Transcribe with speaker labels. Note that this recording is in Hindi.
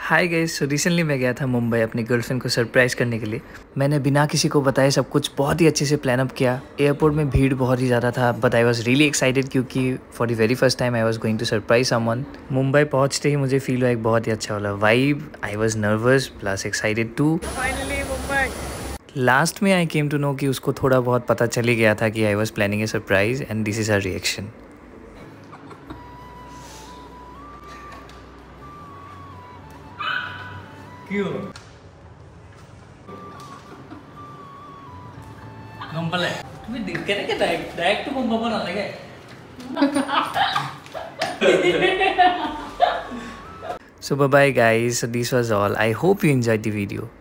Speaker 1: हाय गाइस, सो रिसेंटली मैं गया था मुंबई अपनी गर्लफ्रेंड को सरप्राइज़ करने के लिए। मैंने बिना किसी को बताए सब कुछ बहुत ही अच्छे से प्लान अप किया। एयरपोर्ट में भीड़ बहुत ही ज़्यादा था, but I was really excited क्योंकि for the very first time I was going to surprise someone. Mumbai पहुंचते ही मुझे फील हुआ एक बहुत ही अच्छा वाला vibe. I was nervous plus excited too.
Speaker 2: Finally Mumbai.
Speaker 1: Last में आई केम टू नो कि उसको थोड़ा बहुत पता चल ही गया था कि I was planning a surprise and this is her reaction.
Speaker 2: क्यों? गंपल है तुम्हें दिख के ना डायरेक्ट तो मुंबई बना लगे।
Speaker 1: So bye bye guys, so this was all. I hope you enjoyed the video.